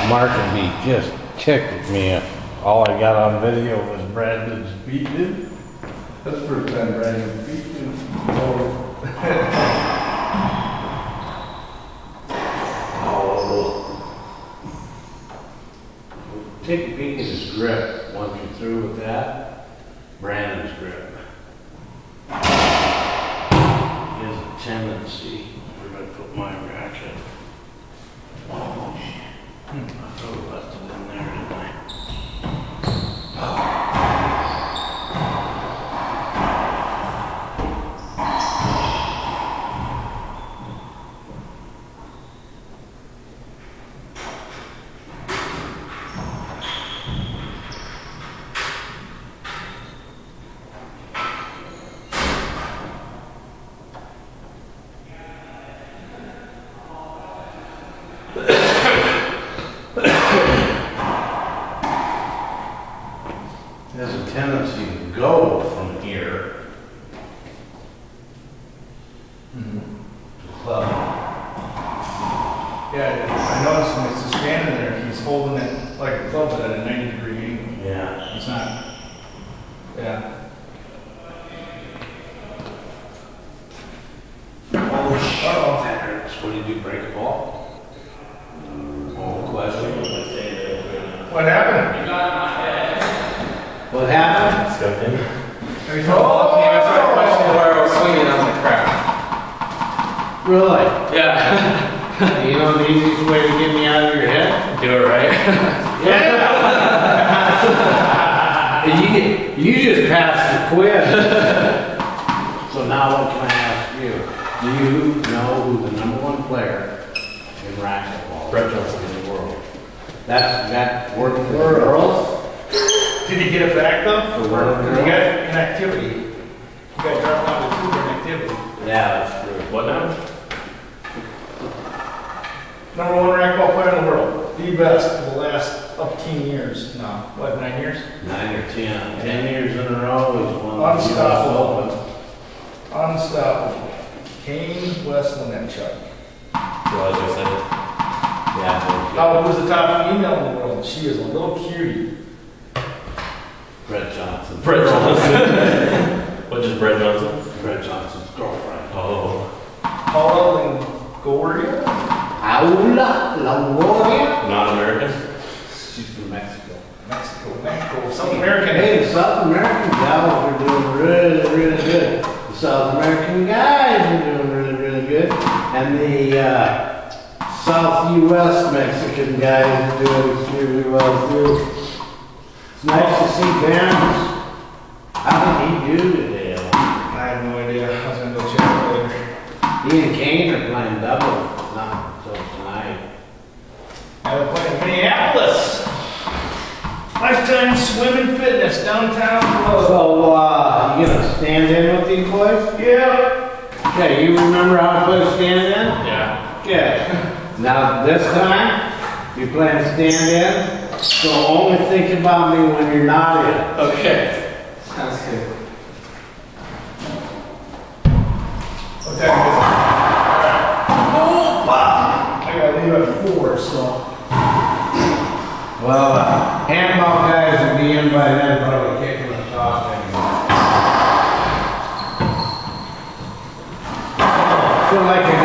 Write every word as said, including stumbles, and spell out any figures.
Mark and me just kicked at me. All I got on video was Brandon's beating him. That's the first time Brandon's beating him. Oh. Take a peek at his grip. Once you're through with that, Brandon's grip. He has a tendency. Where did I put my racket? Oh, shit. Hmm. I thought I left it in there, didn't I? Has a tendency to go from here Mm-hmm. to the club. Yeah, I noticed when he's just standing there, he's holding it like a club but at a ninety degree angle. Yeah. It's not. Yeah. Oh, shit. That hurts. What do you do? Break a ball? Oh, question. What happened? What happened? Stepped in. Are you talking about the answer to the question where I was swinging on the crap? Really? Yeah. You know the easiest way to get me out of your head? Do it right. Yeah. you, you just passed the quiz. So now what can I ask you? Do you know who the number one player in racquetball Brett Johnson. in the world? That that worked for the girls? Did he get it back though? For work You got inactivity. You got dropped out of two for inactivity. Yeah, that's true. What now? Number one racquetball player in the world. The best for the last upteen years. No, what, nine years? Nine or ten. Ten years in a row he's won the Unstoppable. U S Unstoppable. Kane Westlenchuk. Well, as I said. Open. Yeah. Now, who's the top female in the world? She is a little cutie. Brett Johnson. Brett Johnson. What, just Brett Johnson? Brett Johnson's girlfriend. Oh. Paula Longoria? Paula Longoria? Not American? She's from Mexico. Mexico, Mexico. South American. Hey, the South American gals are doing really, really good. The South American guys are doing really, really good. And the uh, South U S Mexican guys are doing extremely well too. It's nice to see them. How did he do today? I have no idea. I was gonna go check it later. He and Kane are playing double. Not until tonight. I will play in Minneapolis. Lifetime Swim and Fitness, downtown. So, uh, you gonna stand in with these boys? Yeah. Okay, you remember how to play stand in? Yeah. Okay. Now, this time, you plan to stand in, so only think about me when you're not in. Okay. Sounds good. What time is it? Alright. I gotta leave at four, so. Well, uh, handball guys will be in by then, probably kicking us off anymore. I feel like I